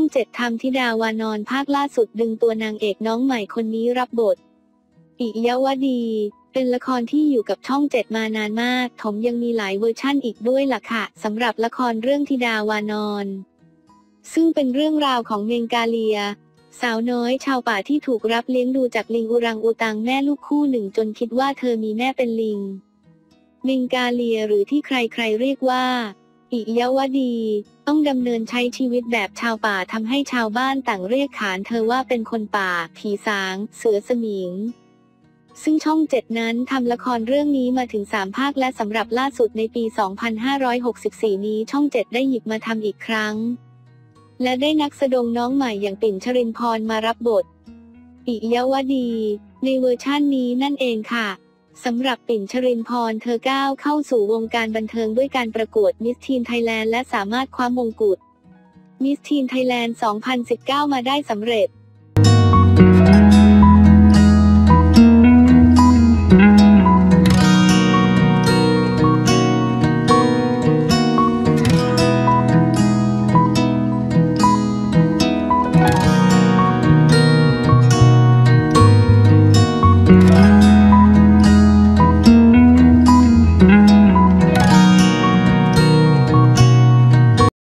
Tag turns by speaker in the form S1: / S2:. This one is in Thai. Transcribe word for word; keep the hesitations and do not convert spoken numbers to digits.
S1: เจ็ดทำธิดาวานอนภาคล่าสุดดึงตัวนางเอกน้องใหม่คนนี้รับบทปิยวดีเป็นละครที่อยู่กับช่องเจ็ดมานานมากถมยังมีหลายเวอร์ชั่นอีกด้วยล่ะค่ะสำหรับละครเรื่องธิดาวานอนซึ่งเป็นเรื่องราวของเมงกาเลียสาวน้อยชาวป่าที่ถูกรับเลี้ยงดูจากลิงอุรังอูตังแม่ลูกคู่หนึ่งจนคิดว่าเธอมีแม่เป็นลิงเมงกาเลียหรือที่ใครๆเรียกว่าปิยวดีต้องดำเนินใช้ชีวิตแบบชาวป่าทำให้ชาวบ้านต่างเรียกขานเธอว่าเป็นคนป่าผีสางเสือสมิงซึ่งช่องเจ็ดนั้นทำละครเรื่องนี้มาถึงสามภาคและสำหรับล่าสุดในปี สองพันห้าร้อยหกสิบสี่ นี้ช่องเจ็ดได้หยิบมาทำอีกครั้งและได้นักแสดงน้องใหม่อย่างปิ่นชรินพรมารับบทปิยวดีในเวอร์ชั่นนี้นั่นเองค่ะสำหรับปิ่นชรินพรเธอก้าวเข้าสู่วงการบันเทิงด้วยการประกวดมิสทีนไทยแลนด์และสามารถคว้ามงกุฎมิสทีนไทยแลนด์ สองพันสิบเก้า มาได้สำเร็จ